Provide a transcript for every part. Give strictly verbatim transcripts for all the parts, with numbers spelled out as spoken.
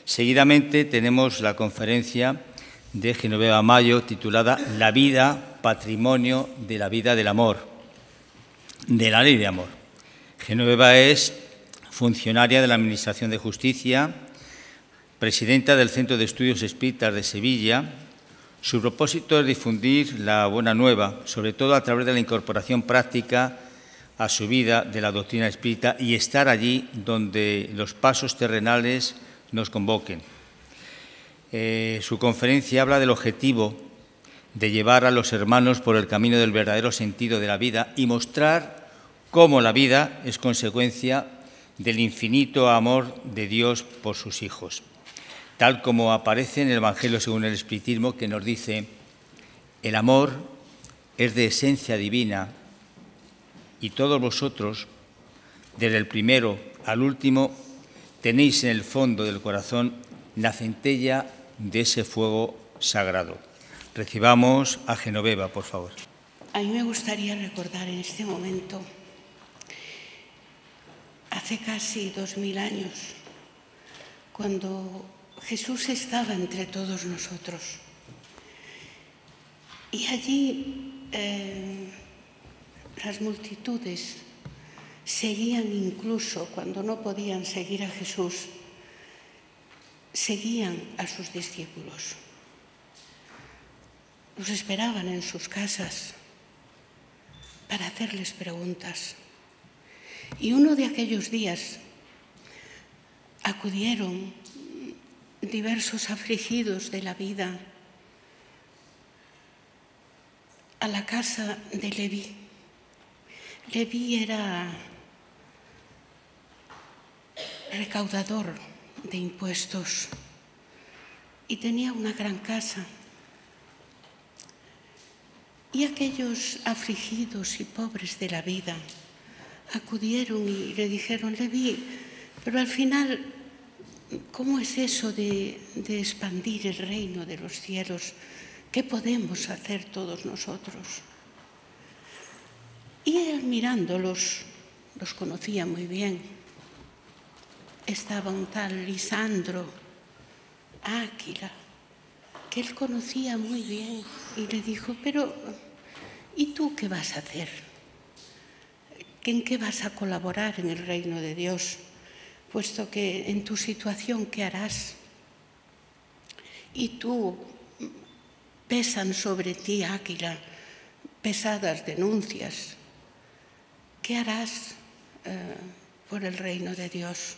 Seguidamente tenemos la conferencia de Genoveva Mayo titulada La vida, patrimonio de la vida del amor, de la ley de amor. Genoveva es funcionaria de la Administración de Justicia, presidenta del Centro de Estudios Espíritas de Sevilla. Su propósito es difundir la buena nueva, sobre todo a través de la incorporación práctica a su vida de la doctrina espírita y estar allí donde los pasos terrenales nos convoquen. Eh, su conferencia habla del objetivo de llevar a los hermanos por el camino del verdadero sentido de la vida y mostrar cómo la vida es consecuencia del infinito amor de Dios por sus hijos, tal como aparece en el Evangelio según el Espiritismo, que nos dice: el amor es de esencia divina y todos vosotros, desde el primero al último, tenéis en el fondo del corazón la centella de ese fuego sagrado. Recibamos a Genoveva, por favor. A mí me gustaría recordar en este momento, hace casi dos mil años, cuando Jesús estaba entre todos nosotros. Y allí eh, las multitudes seguían, incluso cuando no podían seguir a Jesús, seguían a sus discípulos. Los esperaban en sus casas para hacerles preguntas. Y uno de aquellos días acudieron diversos afligidos de la vida a la casa de Leví. Leví era recaudador de impuestos y tenía una gran casa. Y aquellos afligidos y pobres de la vida acudieron y le dijeron: Leví, pero al final, ¿cómo es eso de, de expandir el reino de los cielos? ¿Qué podemos hacer todos nosotros? Y él, mirándolos, los conocía muy bien. Estaba un tal Lisandro Áquila, que él conocía muy bien, y le dijo: pero, ¿y tú qué vas a hacer? ¿En qué vas a colaborar en el reino de Dios? Puesto que en tu situación, ¿qué harás? Y tú, pesan sobre ti, Áquila, pesadas denuncias. ¿Qué harás eh, por el reino de Dios?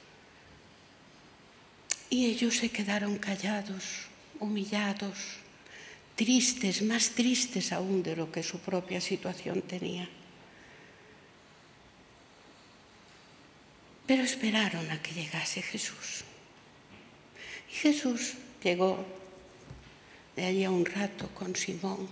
Y ellos se quedaron callados, humillados, tristes, más tristes aún de lo que su propia situación tenía. Pero esperaron a que llegase Jesús. Y Jesús llegó de allí a un rato con Simón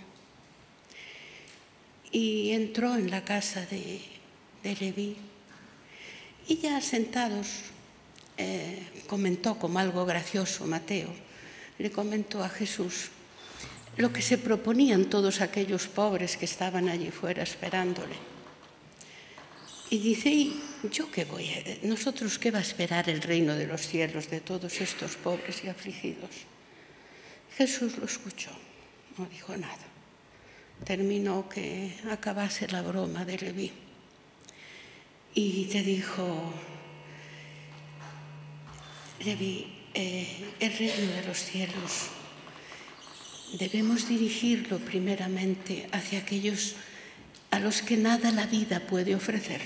y entró en la casa de, de Leví. Y ya sentados, eh, comentó como algo gracioso Mateo, le comentó a Jesús lo que se proponían todos aquellos pobres que estaban allí fuera esperándole. Y dice: ¿y yo qué voy a, nosotros qué va a esperar el reino de los cielos de todos estos pobres y afligidos? Jesús lo escuchó, no dijo nada. Terminó que acabase la broma de Leví. Y te dijo: Leví, eh, el reino de los cielos debemos dirigirlo primeramente hacia aquellos a los que nada la vida puede ofrecer.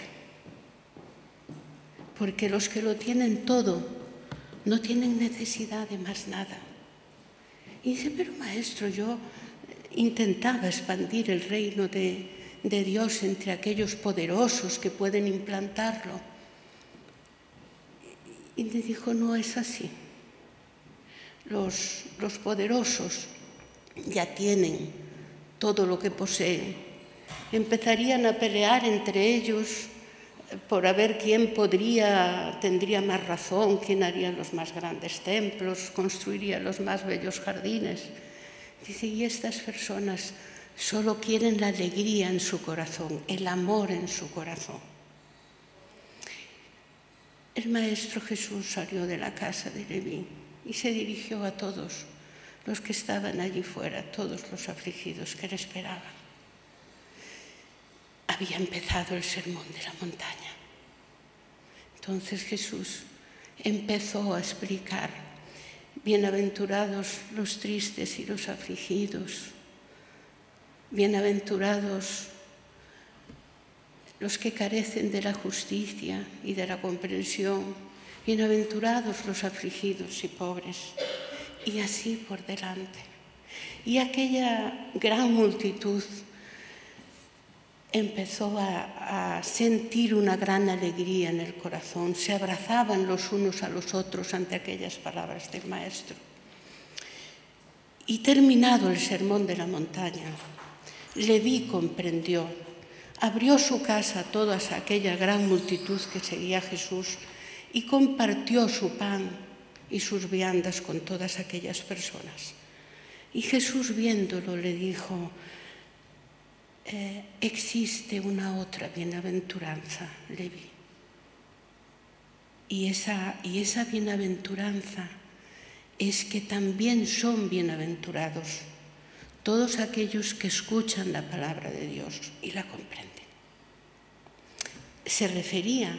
Porque los que lo tienen todo no tienen necesidad de más nada. Y dice: pero maestro, yo intentaba expandir el reino de, de Dios entre aquellos poderosos que pueden implantarlo. Y me dijo: no es así. Los, los poderosos ya tienen todo lo que poseen. Empezarían a pelear entre ellos por a ver quién podría, tendría más razón, quién haría los más grandes templos, construiría los más bellos jardines. Dice: y estas personas solo quieren la alegría en su corazón, el amor en su corazón. el Maestro Jesús salió de la casa de Leví y se dirigió a todos los que estaban allí fuera, todos los afligidos que le esperaban. Había empezado el sermón de la montaña. Entonces Jesús empezó a explicar: bienaventurados los tristes y los afligidos, bienaventurados los que carecen de la justicia y de la comprensión, bienaventurados los afligidos y pobres, y así por delante. Y aquella gran multitud empezó a, a sentir una gran alegría en el corazón, se abrazaban los unos a los otros ante aquellas palabras del Maestro. Y terminado el sermón de la montaña, Leví comprendió, abrió su casa a toda aquella gran multitud que seguía a Jesús y compartió su pan y sus viandas con todas aquellas personas. Y Jesús, viéndolo, le dijo: eh, existe una otra bienaventuranza, Leví. Y esa, y esa bienaventuranza es que también son bienaventurados todos aquellos que escuchan la palabra de Dios y la comprenden. Se refería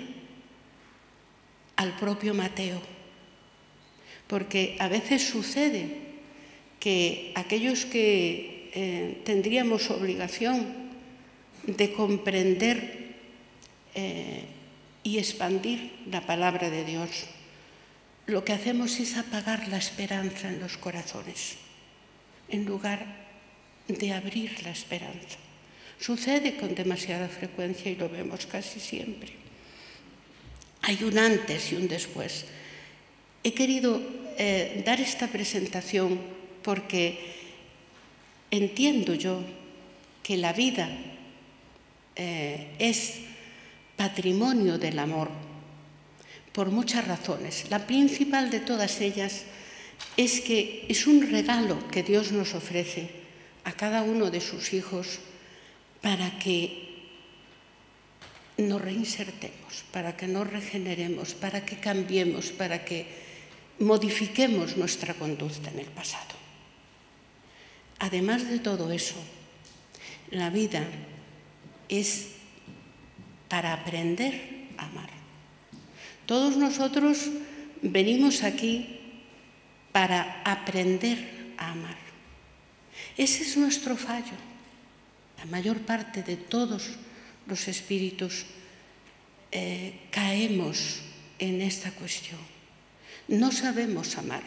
al propio Mateo, porque a veces sucede que aquellos que eh, tendríamos obligación de comprender eh, y expandir la palabra de Dios, lo que hacemos es apagar la esperanza en los corazones, en lugar de abrir la esperanza. Sucede con demasiada frecuencia y lo vemos casi siempre. Hay un antes y un después. He querido eh, dar esta presentación porque entiendo yo que la vida eh, es patrimonio del amor por muchas razones. La principal de todas ellas es que es un regalo que Dios nos ofrece a cada uno de sus hijos para que nos reinsertemos, para que nos regeneremos, para que cambiemos, para que modifiquemos nuestra conducta en el pasado. Además de todo eso, la vida es para aprender a amar. Todos nosotros venimos aquí para aprender a amar. Ese es nuestro fallo. La mayor parte de todos los espíritus eh, caemos en esta cuestión. No sabemos amar.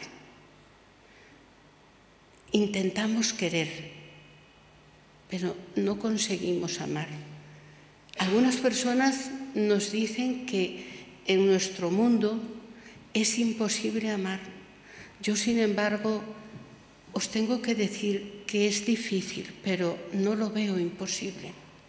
Intentamos querer, pero no conseguimos amar. Algunas personas nos dicen que en nuestro mundo es imposible amar. Yo, sin embargo, os tengo que decir que es difícil, pero no lo veo imposible.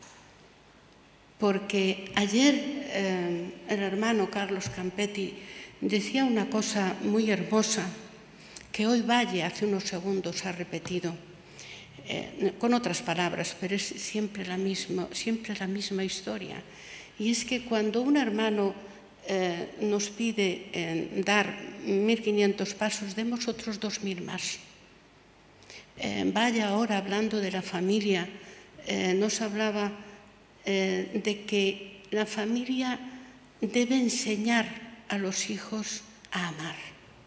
Porque ayer eh, el hermano Carlos Campetti decía una cosa muy hermosa que hoy Valle hace unos segundos ha repetido eh, con otras palabras, pero es siempre la misma, siempre la misma historia. Y es que cuando un hermano eh, nos pide eh, dar mil quinientos pasos, demos otros dos mil más. Eh, Vaya ahora, hablando de la familia, eh, nos hablaba eh, de que la familia debe enseñar a los hijos a amar.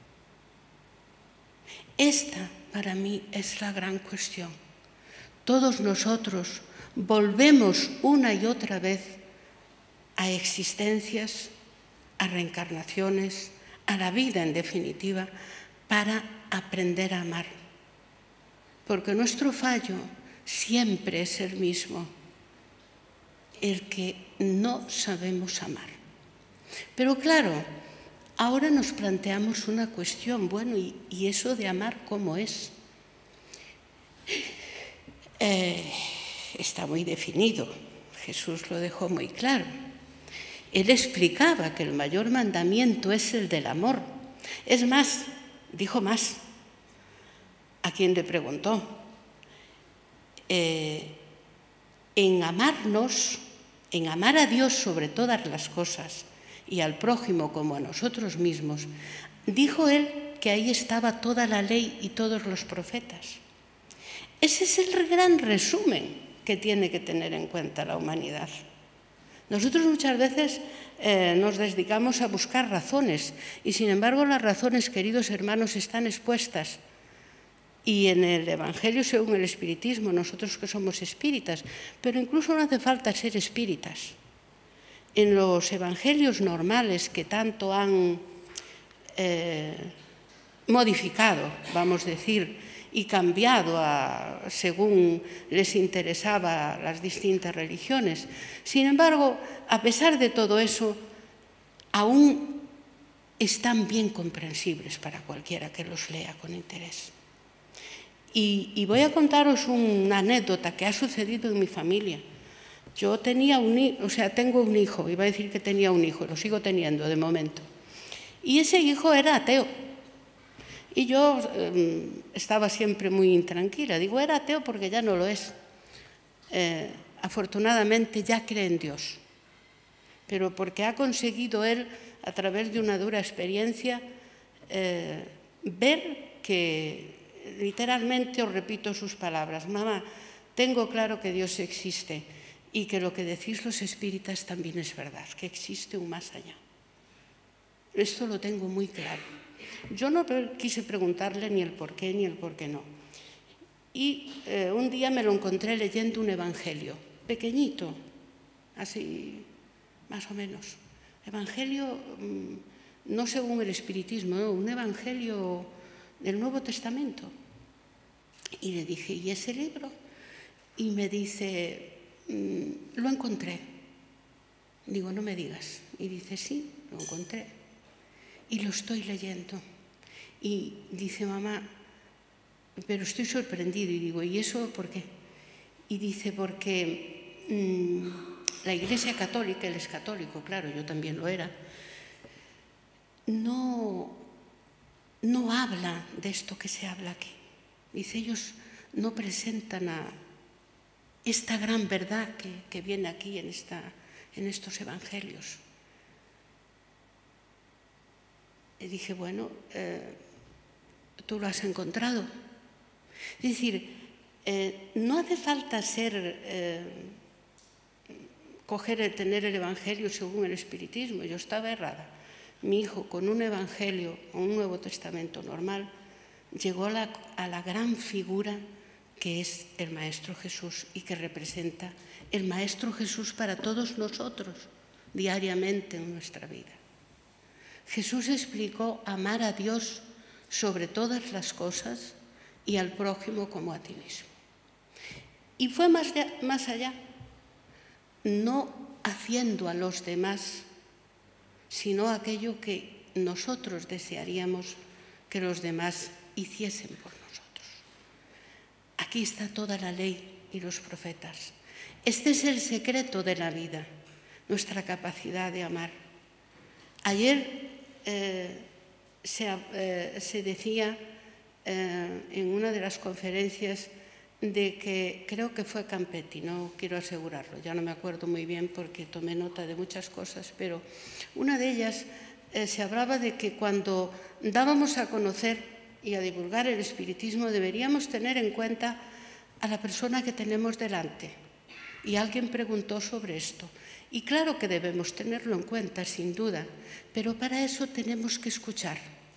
Esta, para mí, es la gran cuestión. Todos nosotros volvemos una y otra vez a existencias, a reencarnaciones, a la vida en definitiva, para aprender a amar. Porque nuestro fallo siempre es el mismo, el que no sabemos amar. Pero claro, ahora nos planteamos una cuestión, bueno, ¿y, y eso de amar cómo es? Eh, está muy definido, Jesús lo dejó muy claro. Él explicaba que el mayor mandamiento es el del amor. Es más, dijo más. A quien le preguntó, eh, en amarnos, en amar a Dios sobre todas las cosas y al prójimo como a nosotros mismos, dijo él que ahí estaba toda la ley y todos los profetas. Ese es el gran resumen que tiene que tener en cuenta la humanidad. Nosotros muchas veces eh, nos dedicamos a buscar razones y, sin embargo, las razones, queridos hermanos, están expuestas. Y en el Evangelio según el Espiritismo, nosotros que somos espíritas, pero incluso no hace falta ser espíritas. En los Evangelios normales que tanto han eh, modificado, vamos a decir, y cambiado a, según les interesaba las distintas religiones. Sin embargo, a pesar de todo eso, aún están bien comprensibles para cualquiera que los lea con interés. Y, y voy a contaros una anécdota que ha sucedido en mi familia. Yo tenía un hijo, o sea, tengo un hijo, iba a decir que tenía un hijo, lo sigo teniendo de momento. Y ese hijo era ateo. Y yo eh, estaba siempre muy intranquila. Digo, era ateo porque ya no lo es. Eh, afortunadamente ya cree en Dios. Pero porque ha conseguido él, a través de una dura experiencia, eh, ver que, literalmente, os repito sus palabras, mamá, tengo claro que Dios existe y que lo que decís los espíritas también es verdad, que existe un más allá. Esto lo tengo muy claro. Yo no quise preguntarle ni el por qué ni el por qué no. Y eh, un día me lo encontré leyendo un evangelio, pequeñito, así más o menos. Evangelio, mmm, no según el espiritismo, no, un evangelio del Nuevo Testamento. Y le dije, ¿y ese libro? Y me dice, mmm, lo encontré. Digo, no me digas. Y dice, sí, lo encontré. Y lo estoy leyendo. Y dice, mamá, pero estoy sorprendido. Y digo, ¿y eso por qué? Y dice, porque mmm, la Iglesia Católica, él es católico, claro, yo también lo era, no, no habla de esto que se habla aquí. Dice, ellos no presentan a esta gran verdad que, que viene aquí en, esta, en estos evangelios. Y dije, bueno, eh, tú lo has encontrado. Es decir, eh, no hace falta ser, eh, coger, tener el Evangelio según el espiritismo. Yo estaba errada. Mi hijo, con un Evangelio, un Nuevo Testamento normal, llegó a la, a la gran figura que es el Maestro Jesús y que representa el Maestro Jesús para todos nosotros diariamente en nuestra vida. Jesús explicó amar a Dios sobre todas las cosas y al prójimo como a ti mismo. Y fue más, de, más allá, no haciendo a los demás, sino aquello que nosotros desearíamos que los demás hiciesen por nosotros. Aquí está toda la ley y los profetas. Este es el secreto de la vida, nuestra capacidad de amar. Ayer Eh, se, eh, se decía eh, en una de las conferencias de que, creo que fue Campetti, no quiero asegurarlo, ya no me acuerdo muy bien porque tomé nota de muchas cosas, pero una de ellas eh, se hablaba de que cuando dábamos a conocer y a divulgar el espiritismo deberíamos tener en cuenta a la persona que tenemos delante. Y alguien preguntó sobre esto. Y claro que debemos tenerlo en cuenta, sin duda, pero para eso tenemos que escuchar.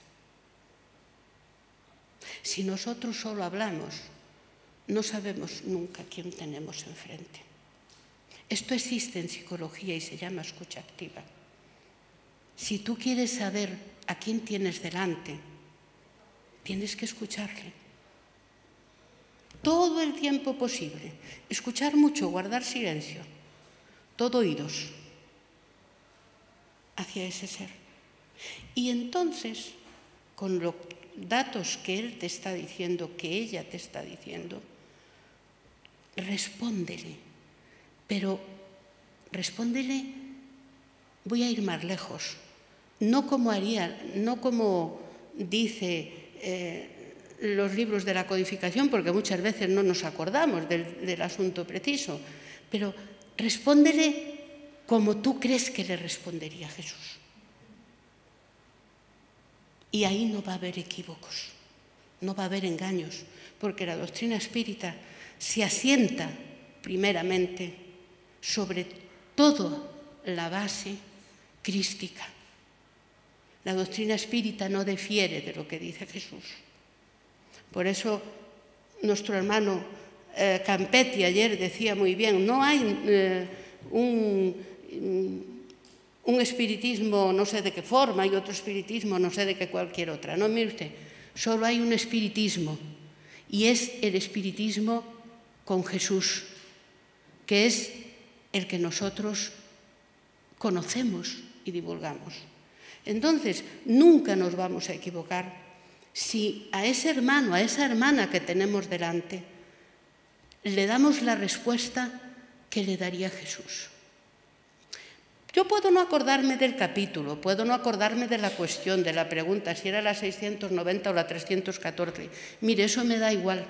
Si nosotros solo hablamos, no sabemos nunca quién tenemos enfrente. Esto existe en psicología y se llama escucha activa. Si tú quieres saber a quién tienes delante, tienes que escucharle. Todo el tiempo posible. Escuchar mucho, guardar silencio. Todo oídos hacia ese ser. Y entonces, con los datos que él te está diciendo, que ella te está diciendo, respóndele. Pero respóndele, voy a ir más lejos. No como haría, no como dice eh, los libros de la codificación, porque muchas veces no nos acordamos del, del asunto preciso, pero respóndele como tú crees que le respondería Jesús. Y ahí no va a haber equívocos, no va a haber engaños, porque la doctrina espírita se asienta primeramente sobre toda la base crística. La doctrina espírita no difiere de lo que dice Jesús. Por eso nuestro hermano eh, Campetti ayer decía muy bien, no hay eh, un, un espiritismo no sé de qué forma y otro espiritismo no sé de qué cualquier otra. No, mire usted, solo hay un espiritismo y es el espiritismo con Jesús, que es el que nosotros conocemos y divulgamos. Entonces, nunca nos vamos a equivocar si a ese hermano, a esa hermana que tenemos delante, le damos la respuesta que le daría Jesús. Yo puedo no acordarme del capítulo, puedo no acordarme de la cuestión, de la pregunta, si era la seiscientos noventa o la trescientos catorce. Mire, eso me da igual.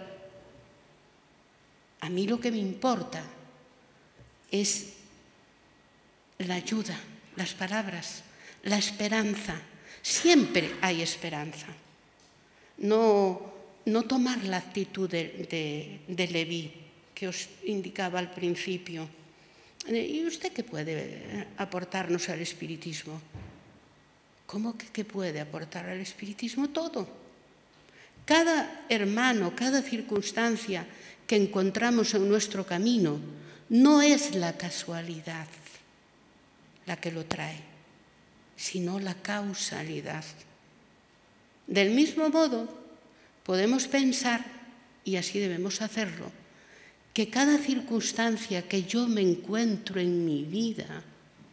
A mí lo que me importa es la ayuda, las palabras, la esperanza. Siempre hay esperanza. No, no tomar la actitud de, de, de Leví, que os indicaba al principio. ¿Y usted qué puede aportarnos al espiritismo? ¿Cómo que qué puede aportar al espiritismo? Todo. Cada hermano, cada circunstancia que encontramos en nuestro camino no es la casualidad la que lo trae, sino la causalidad. Del mismo modo, podemos pensar, y así debemos hacerlo, que cada circunstancia que yo me encuentro en mi vida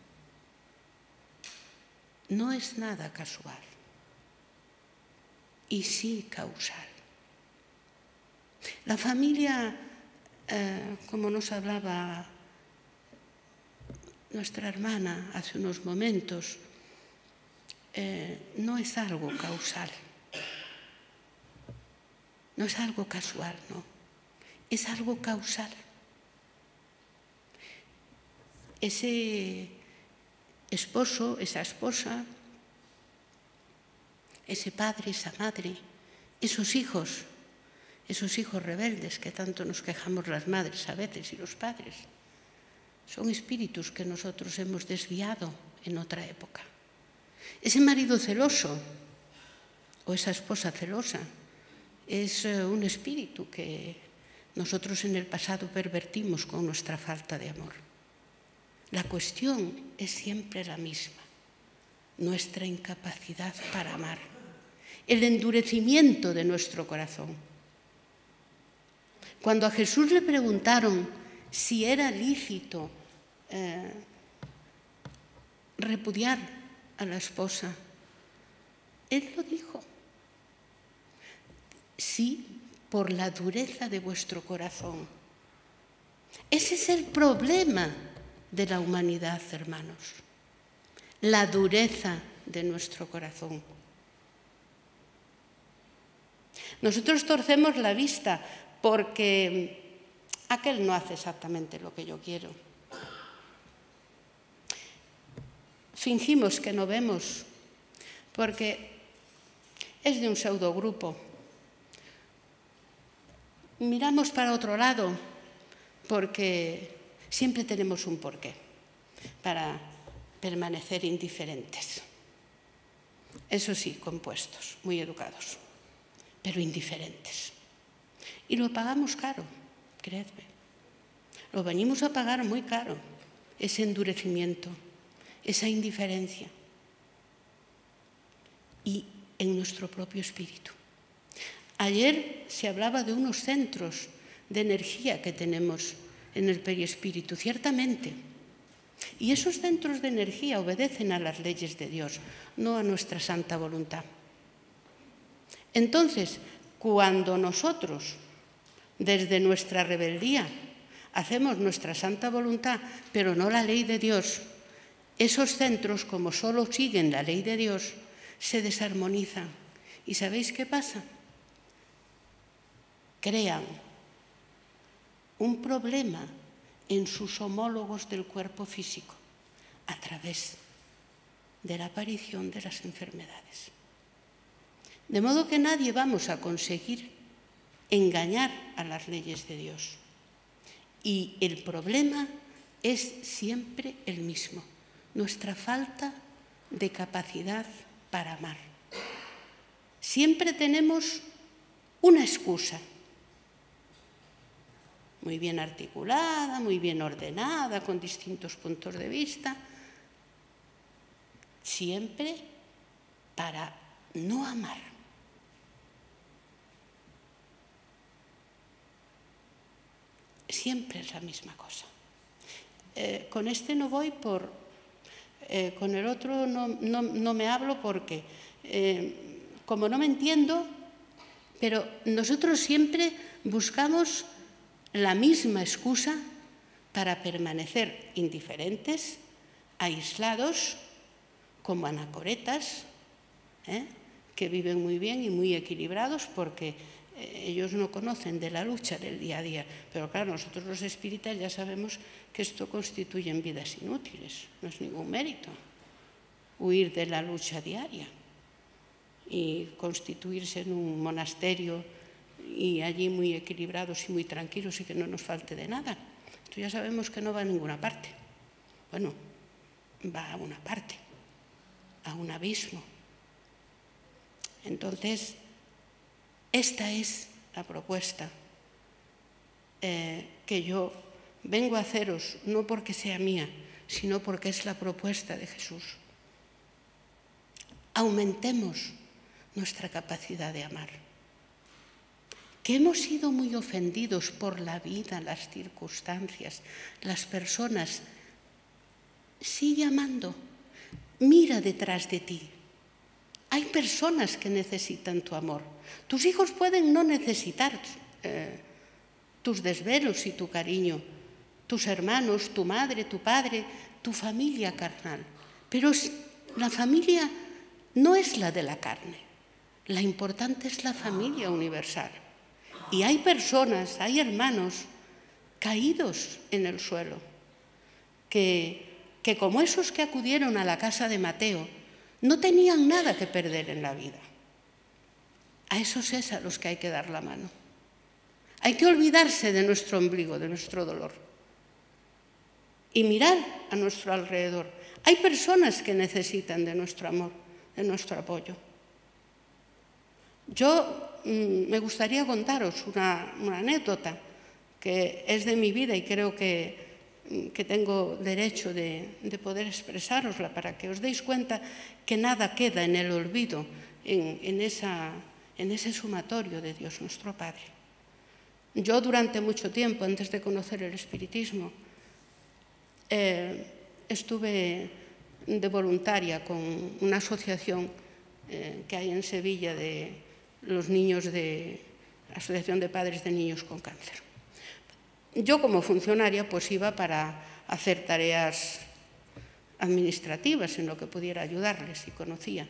no es nada casual, y sí causal. La familia, eh, como nos hablaba nuestra hermana hace unos momentos, eh, no es algo causal, no es algo casual, no, es algo causal. Ese esposo, esa esposa, ese padre, esa madre, esos hijos, esos hijos rebeldes que tanto nos quejamos las madres a veces y los padres, son espíritus que nosotros hemos desviado en otra época. Ese marido celoso o esa esposa celosa es un espíritu que nosotros en el pasado pervertimos con nuestra falta de amor. La cuestión es siempre la misma, nuestra incapacidad para amar, el endurecimiento de nuestro corazón. Cuando a Jesús le preguntaron si era lícito eh, repudiar a la esposa, él lo dijo. Sí, por la dureza de vuestro corazón. Ese es el problema de la humanidad, hermanos. La dureza de nuestro corazón. Nosotros torcemos la vista porque aquel no hace exactamente lo que yo quiero. Fingimos que no vemos porque es de un pseudogrupo. Miramos para otro lado porque siempre tenemos un porqué para permanecer indiferentes. Eso sí, compuestos, muy educados, pero indiferentes. Y lo pagamos caro, creedme. Lo venimos a pagar muy caro, ese endurecimiento, esa indiferencia. Y en nuestro propio espíritu. Ayer se hablaba de unos centros de energía que tenemos en el perispíritu, ciertamente. Y esos centros de energía obedecen a las leyes de Dios, no a nuestra santa voluntad. Entonces, cuando nosotros, desde nuestra rebeldía, hacemos nuestra santa voluntad, pero no la ley de Dios, esos centros, como solo siguen la ley de Dios, se desarmonizan. ¿Y sabéis qué pasa? Crean un problema en sus homólogos del cuerpo físico a través de la aparición de las enfermedades. De modo que nadie vamos a conseguir engañar a las leyes de Dios. Y el problema es siempre el mismo, nuestra falta de capacidad para amar. Siempre tenemos una excusa, muy bien articulada, muy bien ordenada, con distintos puntos de vista, siempre para no amar. Siempre es la misma cosa. Eh, con este no voy por... Eh, con el otro no, no, no me hablo porque, eh, como no me entiendo, pero nosotros siempre buscamos la misma excusa para permanecer indiferentes, aislados, como anacoretas, ¿eh? que viven muy bien y muy equilibrados porque eh, ellos no conocen de la lucha del día a día. Pero claro, nosotros los espíritas ya sabemos que esto constituye vidas inútiles, no es ningún mérito huir de la lucha diaria y constituirse en un monasterio y allí muy equilibrados y muy tranquilos y que no nos falte de nada. Esto ya sabemos que no va a ninguna parte. Bueno, va a una parte, a un abismo. Entonces, esta es la propuesta eh, que yo vengo a haceros, no porque sea mía, sino porque es la propuesta de Jesús. Aumentemos nuestra capacidad de amar. Que hemos sido muy ofendidos por la vida, las circunstancias, las personas. Sigue amando. Mira detrás de ti. Hay personas que necesitan tu amor. Tus hijos pueden no necesitar eh, tus desvelos y tu cariño, tus hermanos, tu madre, tu padre, tu familia carnal. Pero la familia no es la de la carne. La importante es la familia universal. Y hay personas, hay hermanos caídos en el suelo, que, que como esos que acudieron a la casa de Mateo, no tenían nada que perder en la vida. A esos es a los que hay que dar la mano. Hay que olvidarse de nuestro ombligo, de nuestro dolor, y mirar a nuestro alrededor. Hay personas que necesitan de nuestro amor, de nuestro apoyo. Yo mmm, me gustaría contaros una, una anécdota que es de mi vida y creo que que tengo derecho de, de poder expresárosla para que os deis cuenta que nada queda en el olvido, en, en, esa, en ese sumatorio de Dios nuestro Padre. Yo durante mucho tiempo, antes de conocer el espiritismo, eh, estuve de voluntaria con una asociación eh, que hay en Sevilla de los niños de la Asociación de Padres de Niños con Cáncer. Yo como funcionaria pues iba para hacer tareas administrativas en lo que pudiera ayudarles y conocía.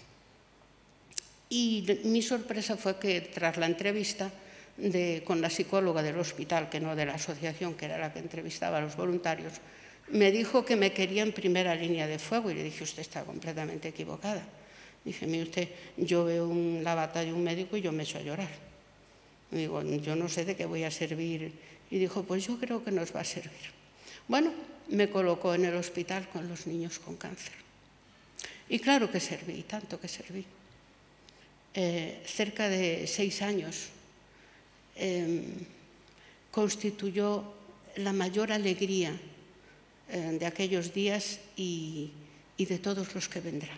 Y mi sorpresa fue que tras la entrevista de, con la psicóloga del hospital, que no de la asociación, que era la que entrevistaba a los voluntarios, me dijo que me quería en primera línea de fuego y le dije, usted está completamente equivocada. Dije, mire usted, yo veo un, la bata de un médico y yo me echo a llorar. Digo, yo no sé de qué voy a servir. Y dijo, pues yo creo que nos va a servir. Bueno, me colocó en el hospital con los niños con cáncer. Y claro que serví, tanto que serví. Eh, cerca de seis años eh, constituyó la mayor alegría eh, de aquellos días y, y de todos los que vendrán.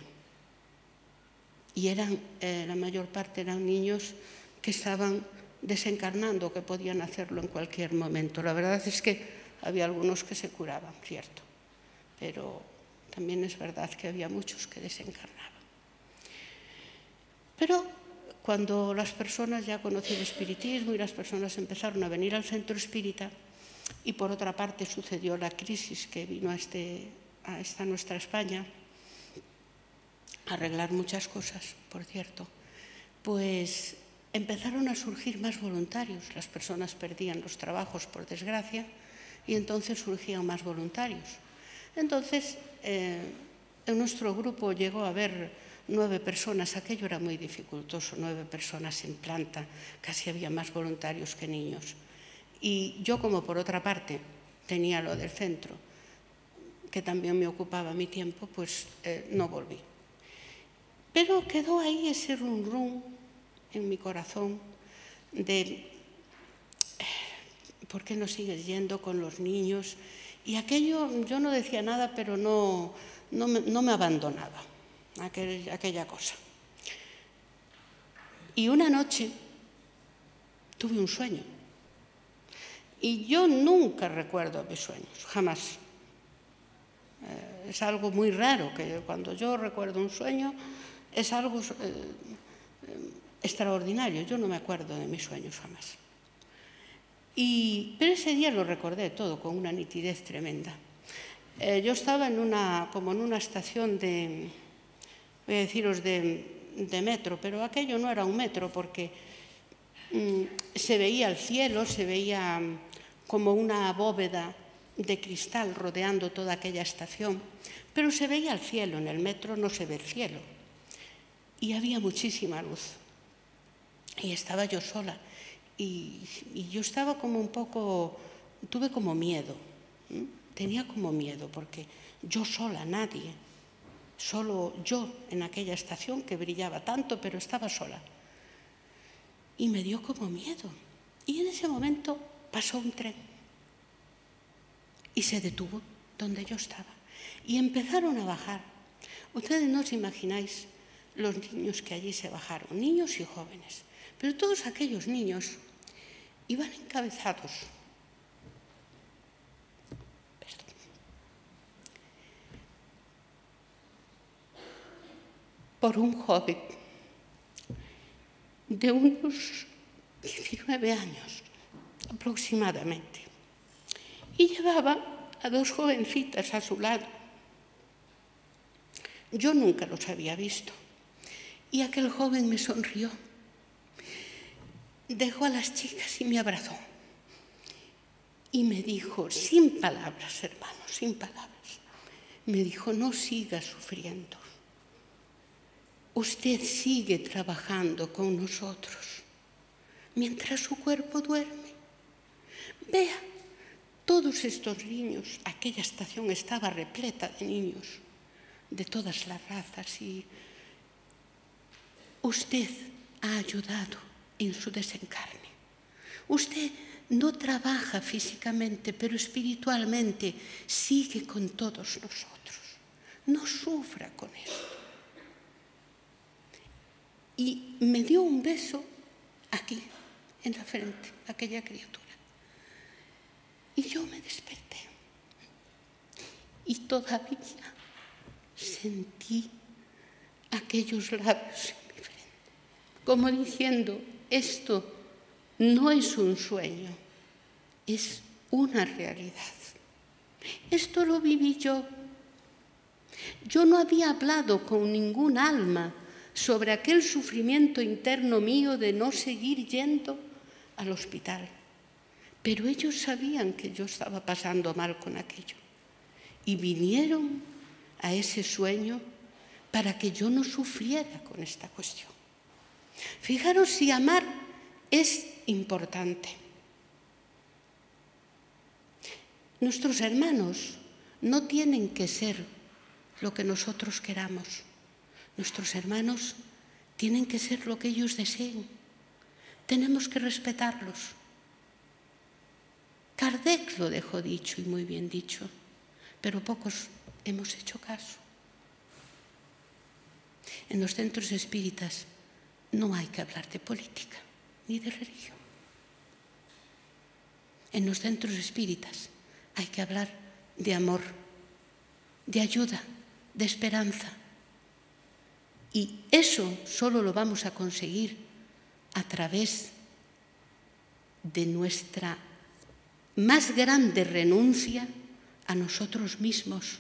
Y eran, eh, la mayor parte eran niños que estaban desencarnando, que podían hacerlo en cualquier momento. La verdad es que había algunos que se curaban, cierto, pero también es verdad que había muchos que desencarnaban. Pero cuando las personas ya conocían el espiritismo y las personas empezaron a venir al centro espírita, y por otra parte sucedió la crisis que vino a, este, a esta nuestra España, a arreglar muchas cosas, por cierto, pues empezaron a surgir más voluntarios. Las personas perdían los trabajos, por desgracia, y entonces surgían más voluntarios. Entonces, eh, en nuestro grupo llegó a haber nueve personas, aquello era muy dificultoso, nueve personas en planta, casi había más voluntarios que niños. Y yo, como por otra parte tenía lo del centro, que también me ocupaba mi tiempo, pues eh, no volví. Pero quedó ahí ese rum rum en mi corazón de ¿por qué no sigues yendo con los niños? Y aquello, yo no decía nada, pero no, no, me, no me abandonaba, aquel, aquella cosa. Y una noche tuve un sueño. Y yo nunca recuerdo mis sueños, jamás. Eh, es algo muy raro, que cuando yo recuerdo un sueño es algo eh, eh, extraordinario. Yo no me acuerdo de mis sueños jamás. Y, pero ese día lo recordé todo con una nitidez tremenda. Eh, yo estaba en una, como en una estación de, voy a deciros, de, de metro, pero aquello no era un metro porque mm, se veía el cielo, se veía como una bóveda de cristal rodeando toda aquella estación, pero se veía el cielo, en el metro no se ve el cielo. Y había muchísima luz. Y estaba yo sola. Y, y yo estaba como un poco, tuve como miedo, ¿eh? Tenía como miedo, porque yo sola, nadie, solo yo en aquella estación que brillaba tanto, pero estaba sola. Y me dio como miedo. Y en ese momento pasó un tren y se detuvo donde yo estaba. Y empezaron a bajar. Ustedes no os imagináis los niños que allí se bajaron, niños y jóvenes. Pero todos aquellos niños iban encabezados perdón, por un joven de unos diecinueve años aproximadamente. Y llevaba a dos jovencitas a su lado. Yo nunca los había visto. Y aquel joven me sonrió. Dejó a las chicas y me abrazó. Y me dijo, sin palabras, hermano, sin palabras, me dijo, no siga sufriendo. Usted sigue trabajando con nosotros mientras su cuerpo duerme. Vea, todos estos niños, aquella estación estaba repleta de niños de todas las razas y usted ha ayudado en su desencarne. Usted no trabaja físicamente, pero espiritualmente sigue con todos nosotros. No sufra con esto. Y me dio un beso aquí, en la frente, aquella criatura. Y yo me desperté. Y todavía sentí aquellos labios en mi frente, como diciendo, esto no es un sueño, es una realidad. Esto lo viví yo. Yo no había hablado con ningún alma sobre aquel sufrimiento interno mío de no seguir yendo al hospital. Pero ellos sabían que yo estaba pasando mal con aquello. Y vinieron a ese sueño para que yo no sufriera con esta cuestión. Fijaros si amar es importante. Nuestros hermanos no tienen que ser lo que nosotros queramos. Nuestros hermanos tienen que ser lo que ellos deseen. Tenemos que respetarlos. Kardec lo dejó dicho y muy bien dicho, pero pocos hemos hecho caso. En los centros espíritas no hay que hablar de política ni de religión. En los centros espíritas hay que hablar de amor, de ayuda, de esperanza. Y eso solo lo vamos a conseguir a través de nuestra más grande renuncia a nosotros mismos.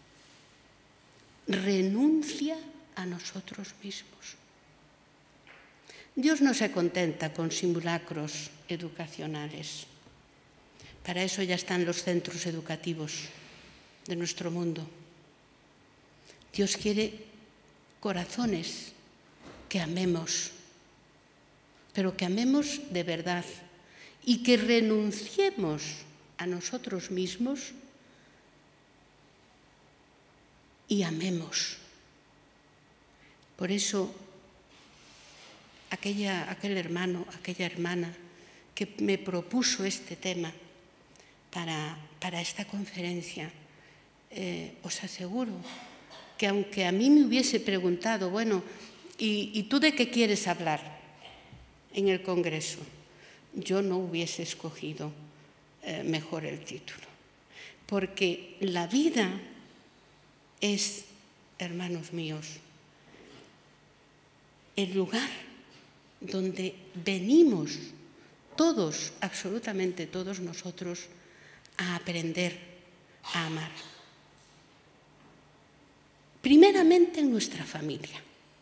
Renuncia a nosotros mismos. Dios no se contenta con simulacros educacionales. Para eso ya están los centros educativos de nuestro mundo. Dios quiere corazones que amemos, pero que amemos de verdad y que renunciemos a nosotros mismos y amemos. Por eso, aquella, aquel hermano, aquella hermana que me propuso este tema para, para esta conferencia, eh, os aseguro que aunque a mí me hubiese preguntado, bueno, ¿y, ¿y tú de qué quieres hablar en el Congreso? Yo no hubiese escogido eh, mejor el título. Porque la vida es, hermanos míos, el lugar donde venimos todos, absolutamente todos nosotros, a aprender a amar. Primeramente en nuestra familia,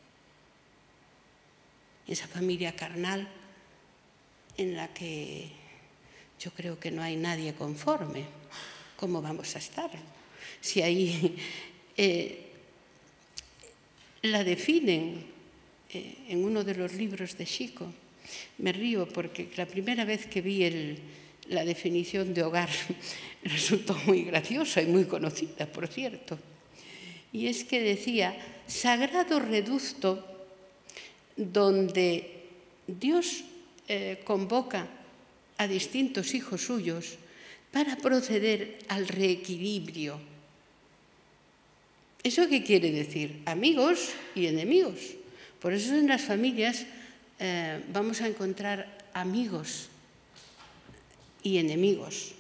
esa familia carnal en la que yo creo que no hay nadie conforme. ¿Cómo vamos a estar? Si ahí eh, la definen eh, en uno de los libros de Chico. Me río porque la primera vez que vi el, la definición de hogar resultó muy graciosa y muy conocida, por cierto. Y es que decía, sagrado reducto donde Dios eh, convoca a distintos hijos suyos para proceder al reequilibrio. ¿Eso qué quiere decir? Amigos y enemigos. Por eso en las familias eh, vamos a encontrar amigos y enemigos.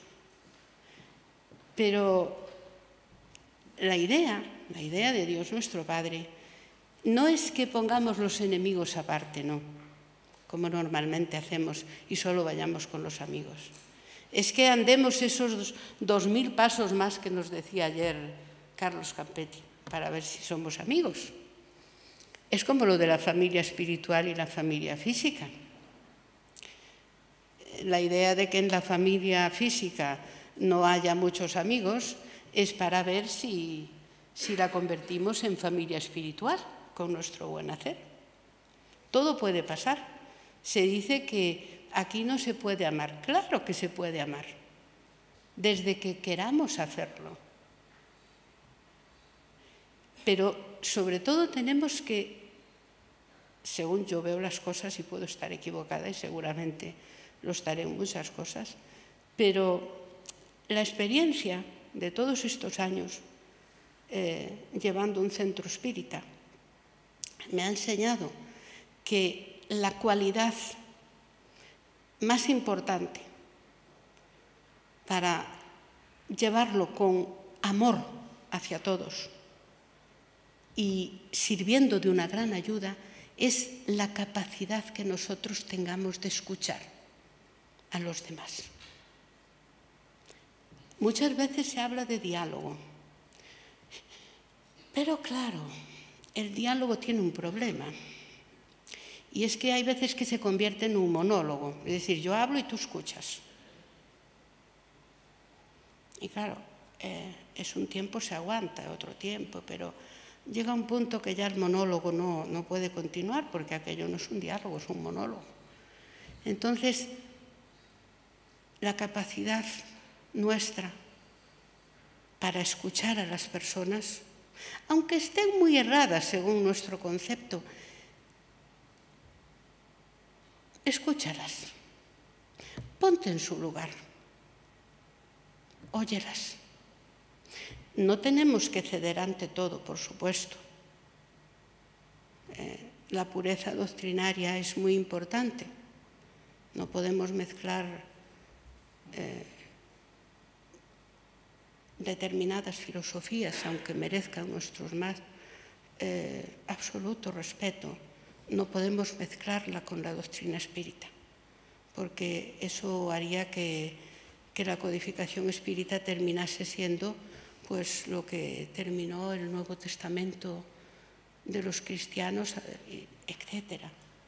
Pero la idea, la idea de Dios nuestro Padre, no es que pongamos los enemigos aparte, no, como normalmente hacemos y solo vayamos con los amigos. Es que andemos esos dos mil pasos más que nos decía ayer Carlos Campetti, para ver si somos amigos. Es como lo de la familia espiritual y la familia física. La idea de que en la familia física no haya muchos amigos es para ver si, si la convertimos en familia espiritual con nuestro buen hacer. Todo puede pasar. Se dice que aquí no se puede amar. Claro que se puede amar, desde que queramos hacerlo. Pero sobre todo tenemos que, según yo veo las cosas, y puedo estar equivocada y seguramente lo estaré en muchas cosas, pero la experiencia de todos estos años eh, llevando un centro espírita me ha enseñado que la cualidad más importante para llevarlo con amor hacia todos y sirviendo de una gran ayuda es la capacidad que nosotros tengamos de escuchar a los demás. Muchas veces se habla de diálogo, pero claro, el diálogo tiene un problema. Y es que hay veces que se convierte en un monólogo, es decir, yo hablo y tú escuchas. Y claro, eh, es un tiempo, se aguanta, otro tiempo, pero llega un punto que ya el monólogo no, no puede continuar porque aquello no es un diálogo, es un monólogo. Entonces, la capacidad nuestra para escuchar a las personas, aunque estén muy erradas según nuestro concepto, escúchalas, ponte en su lugar, óyelas. No tenemos que ceder ante todo, por supuesto. Eh, la pureza doctrinaria es muy importante. No podemos mezclar eh, determinadas filosofías, aunque merezcan nuestro más eh, absoluto respeto. No podemos mezclarla con la doctrina espírita, porque eso haría que, que la codificación espírita terminase siendo pues lo que terminó el Nuevo Testamento de los cristianos, etcétera.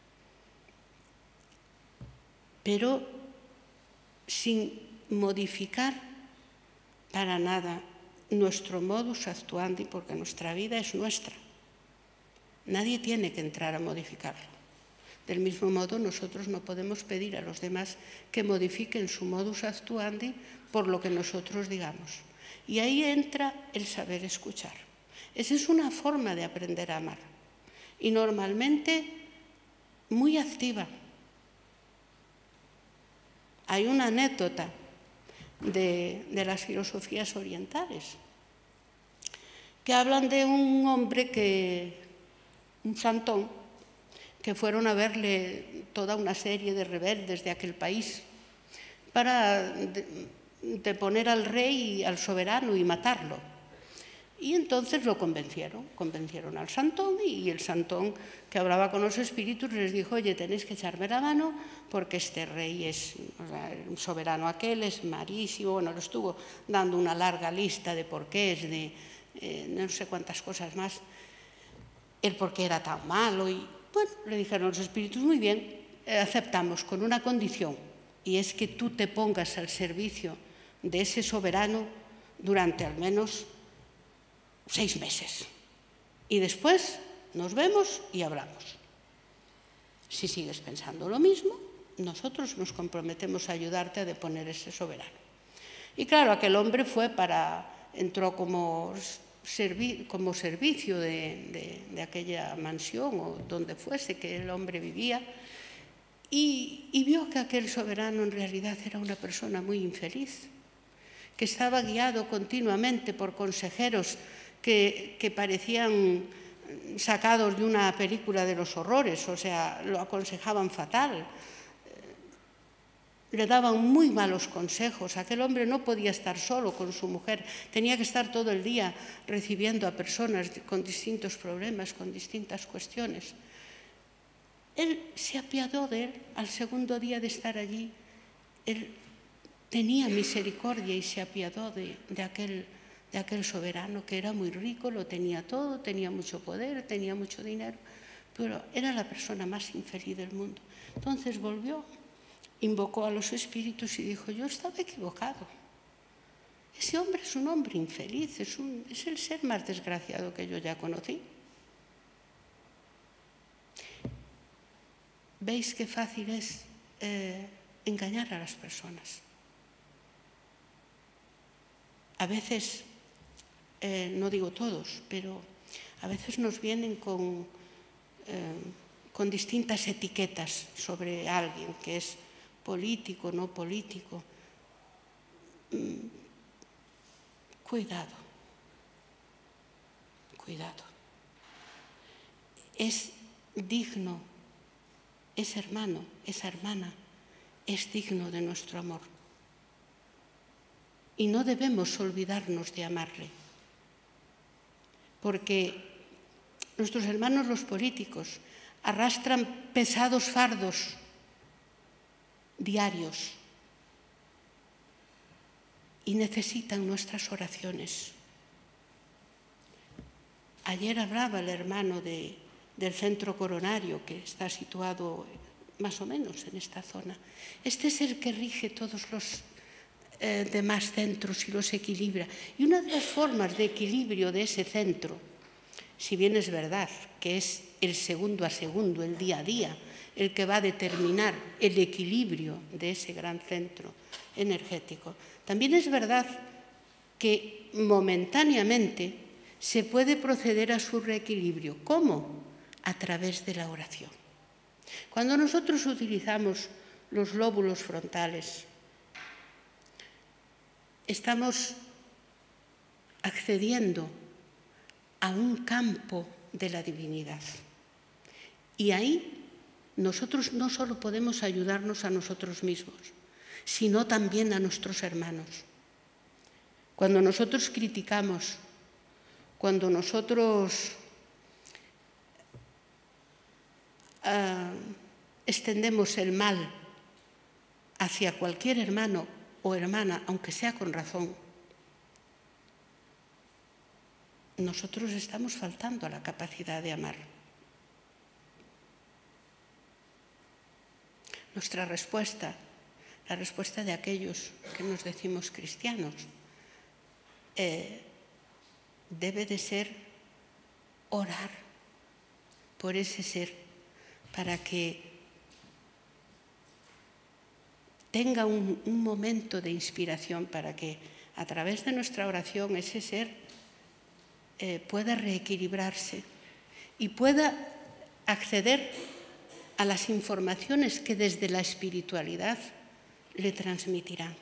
Pero sin modificar para nada nuestro modus actuandi, porque nuestra vida es nuestra. Nadie tiene que entrar a modificarlo. Del mismo modo, nosotros no podemos pedir a los demás que modifiquen su modus actuandi por lo que nosotros digamos. Y ahí entra el saber escuchar. Esa es una forma de aprender a amar. Y normalmente muy activa. Hay una anécdota de, de las filosofías orientales que hablan de un hombre que, un santón, que fueron a verle toda una serie de rebeldes de aquel país para deponer al rey y al soberano y matarlo. Y entonces lo convencieron, convencieron al santón, y el santón, que hablaba con los espíritus, les dijo: oye, tenéis que echarme la mano porque este rey es, o sea, un soberano aquel, es marísimo. Bueno, le estuvo dando una larga lista de porqués, de eh, no sé cuántas cosas más, el por qué era tan malo. Y bueno, le dijeron los espíritus: muy bien, eh, aceptamos con una condición, y es que tú te pongas al servicio de ese soberano durante al menos seis meses. Y después nos vemos y hablamos. Si sigues pensando lo mismo, nosotros nos comprometemos a ayudarte a deponer ese soberano. Y claro, aquel hombre fue para, entró como, servi, como servicio de, de, de aquella mansión o donde fuese que el hombre vivía, y, y vio que aquel soberano en realidad era una persona muy infeliz, que estaba guiado continuamente por consejeros Que, que parecían sacados de una película de los horrores, o sea, lo aconsejaban fatal, le daban muy malos consejos. Aquel hombre no podía estar solo con su mujer, tenía que estar todo el día recibiendo a personas con distintos problemas, con distintas cuestiones. Él se apiadó de él al segundo día de estar allí. Él tenía misericordia y se apiadó de, de aquel de aquel soberano que era muy rico, lo tenía todo, tenía mucho poder, tenía mucho dinero, pero era la persona más infeliz del mundo. Entonces volvió, invocó a los espíritus y dijo: yo estaba equivocado. Ese hombre es un hombre infeliz, es, un, es el ser más desgraciado que yo ya conocí. ¿Veis qué fácil es eh, engañar a las personas? A veces, Eh, no digo todos, pero a veces nos vienen con, eh, con distintas etiquetas sobre alguien, que es político, no político. Mm, cuidado, cuidado. Es digno, ese hermano, esa hermana, es digno de nuestro amor. Y no debemos olvidarnos de amarle. Porque nuestros hermanos los políticos arrastran pesados fardos diarios y necesitan nuestras oraciones. Ayer hablaba el hermano de, del centro coronario, que está situado más o menos en esta zona. Este es el que rige todos los Eh, demás centros y los equilibra. Y una de las formas de equilibrio de ese centro, si bien es verdad que es el segundo a segundo, el día a día, el que va a determinar el equilibrio de ese gran centro energético, también es verdad que momentáneamente se puede proceder a su reequilibrio. ¿Cómo? A través de la oración. Cuando nosotros utilizamos los lóbulos frontales, estamos accediendo a un campo de la divinidad. Y ahí nosotros no solo podemos ayudarnos a nosotros mismos, sino también a nuestros hermanos. Cuando nosotros criticamos, cuando nosotros uh, extendemos el mal hacia cualquier hermano o hermana, aunque sea con razón, nosotros estamos faltando a la capacidad de amar. Nuestra respuesta, la respuesta de aquellos que nos decimos cristianos, eh, debe de ser orar por ese ser, para que tenga un, un momento de inspiración, para que a través de nuestra oración ese ser eh, pueda reequilibrarse y pueda acceder a las informaciones que desde la espiritualidad le transmitirán.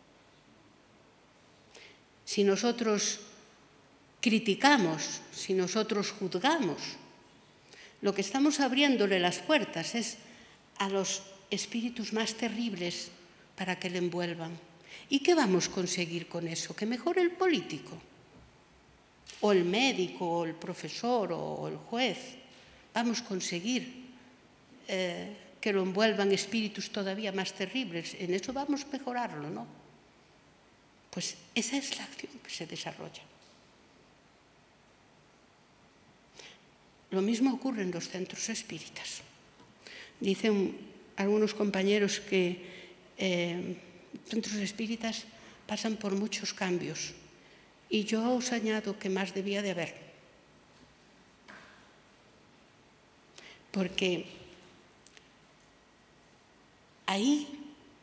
Si nosotros criticamos, si nosotros juzgamos, lo que estamos abriéndole las puertas es a los espíritus más terribles para que le envuelvan. ¿Y qué vamos a conseguir con eso? Que mejore el político, o el médico, o el profesor, o el juez. Vamos a conseguir eh, que lo envuelvan espíritus todavía más terribles. En eso vamos a mejorarlo, ¿no? Pues esa es la acción que se desarrolla. Lo mismo ocurre en los centros espíritas. Dicen algunos compañeros que eh, centros espíritas pasan por muchos cambios y yo os añado que más debía de haber. Porque ahí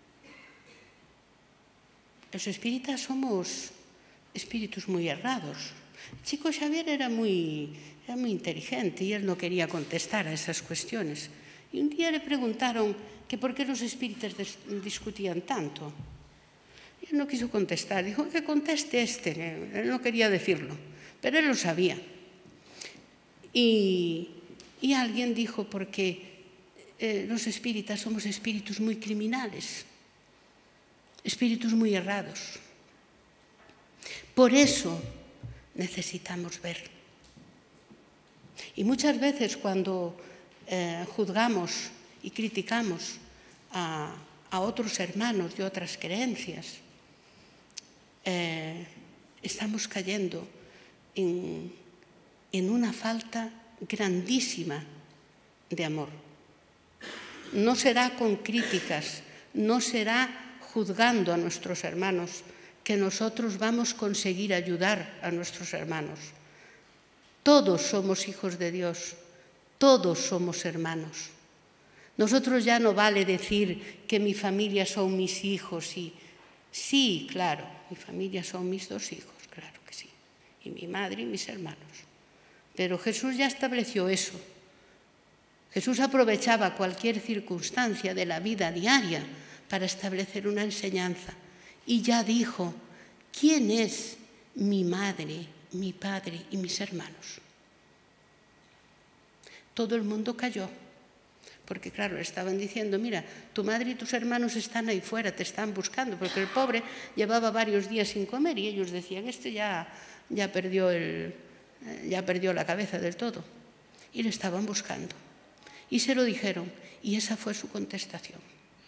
los espíritas somos espíritus muy errados. El chico Xavier era muy, era muy inteligente y él no quería contestar a esas cuestiones. Y un día le preguntaron que por qué los espíritas discutían tanto. Y él no quiso contestar, dijo que conteste este, él no quería decirlo, pero él lo sabía. Y, y alguien dijo porque eh, los espíritas somos espíritus muy criminales, espíritus muy errados. Por eso necesitamos ver. Y muchas veces cuando eh, juzgamos y criticamos a, a otros hermanos de otras creencias, eh, estamos cayendo en, en una falta grandísima de amor. No será con críticas, no será juzgando a nuestros hermanos que nosotros vamos a conseguir ayudar a nuestros hermanos. Todos somos hijos de Dios, todos somos hermanos. Nosotros ya no vale decir que mi familia son mis hijos y sí, claro, mi familia son mis dos hijos, claro que sí, y mi madre y mis hermanos. Pero Jesús ya estableció eso. Jesús aprovechaba cualquier circunstancia de la vida diaria para establecer una enseñanza y ya dijo, ¿quién es mi madre, mi padre y mis hermanos? Todo el mundo cayó, porque claro, le estaban diciendo, mira, tu madre y tus hermanos están ahí fuera, te están buscando, porque el pobre llevaba varios días sin comer y ellos decían, este ya, ya, perdió, el, ya perdió la cabeza del todo. Y le estaban buscando. Y se lo dijeron, y esa fue su contestación.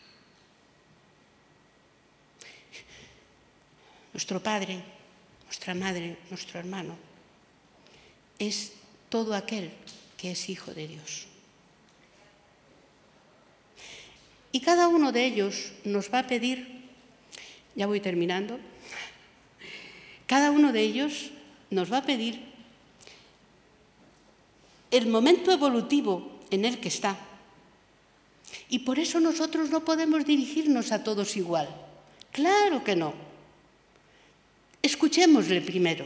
Nuestro padre, nuestra madre, nuestro hermano, es todo aquel que es hijo de Dios. Y cada uno de ellos nos va a pedir, ya voy terminando, cada uno de ellos nos va a pedir el momento evolutivo en el que está. Y por eso nosotros no podemos dirigirnos a todos igual. Claro que no. Escuchémosle primero.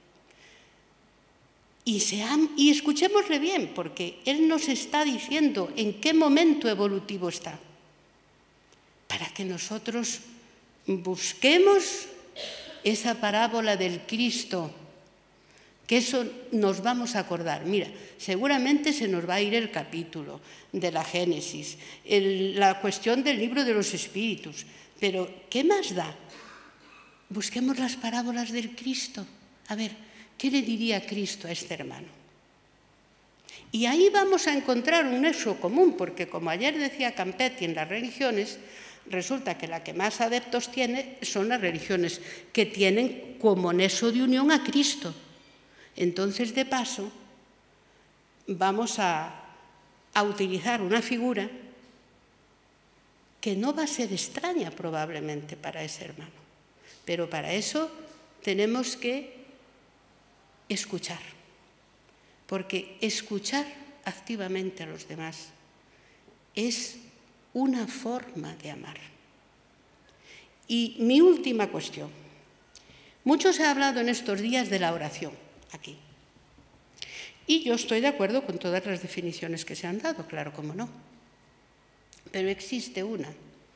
Y, seam, y escuchémosle bien, porque Él nos está diciendo en qué momento evolutivo está. Para que nosotros busquemos esa parábola del Cristo, que eso nos vamos a acordar. Mira, seguramente se nos va a ir el capítulo de la Génesis, el, la cuestión del libro de los espíritus, pero ¿qué más da? Busquemos las parábolas del Cristo. A ver, ¿qué le diría Cristo a este hermano? Y ahí vamos a encontrar un nexo común, porque como ayer decía Campetti en las religiones, resulta que la que más adeptos tiene son las religiones que tienen como nexo de unión a Cristo. Entonces, de paso, vamos a, a utilizar una figura que no va a ser extraña probablemente para ese hermano. Pero para eso tenemos que escuchar, porque escuchar activamente a los demás es una forma de amar. Y mi última cuestión. Mucho se ha hablado en estos días de la oración aquí. Y yo estoy de acuerdo con todas las definiciones que se han dado, claro, cómo no. Pero existe una,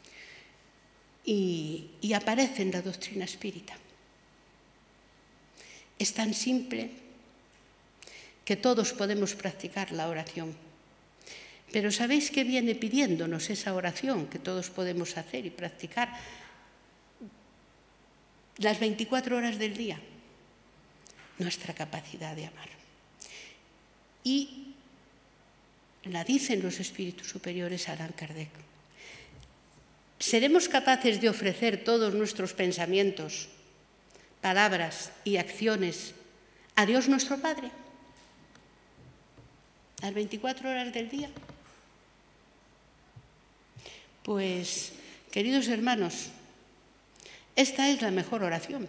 y, y aparece en la doctrina espírita. Es tan simple que todos podemos practicar la oración. Pero ¿sabéis qué viene pidiéndonos esa oración que todos podemos hacer y practicar las veinticuatro horas del día? Nuestra capacidad de amar. Y la dicen los espíritus superiores a Allan Kardec. ¿Seremos capaces de ofrecer todos nuestros pensamientos, palabras y acciones a Dios nuestro Padre? ¿Las veinticuatro horas del día? Pues, queridos hermanos, esta es la mejor oración.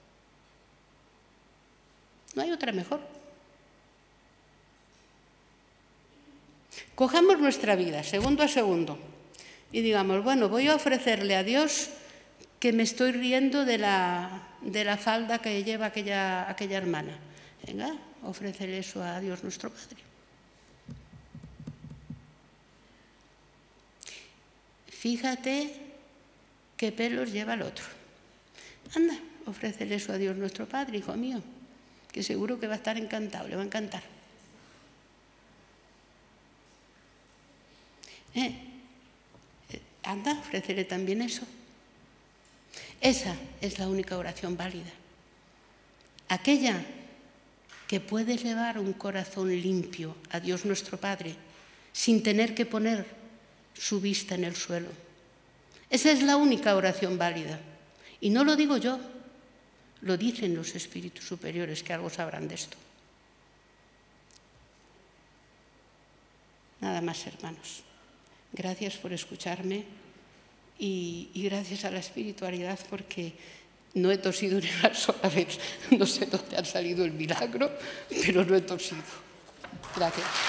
No hay otra mejor. Cojamos nuestra vida, segundo a segundo, y digamos, bueno, voy a ofrecerle a Dios que me estoy riendo de la, de la falda que lleva aquella, aquella hermana. Venga, ofrécele eso a Dios nuestro Padre. Fíjate qué pelos lleva el otro. Anda, ofrécele eso a Dios nuestro Padre, hijo mío, que seguro que va a estar encantado, le va a encantar. Eh, anda, ofrécele también eso. Esa es la única oración válida. Aquella que puede elevar un corazón limpio a Dios nuestro Padre sin tener que poner su vista en el suelo. Esa es la única oración válida. Y no lo digo yo, lo dicen los espíritus superiores que algo sabrán de esto. Nada más, hermanos. Gracias por escucharme y, y gracias a la espiritualidad porque no he tosido ni una sola vez. No sé dónde ha salido el milagro, pero no he tosido. Gracias.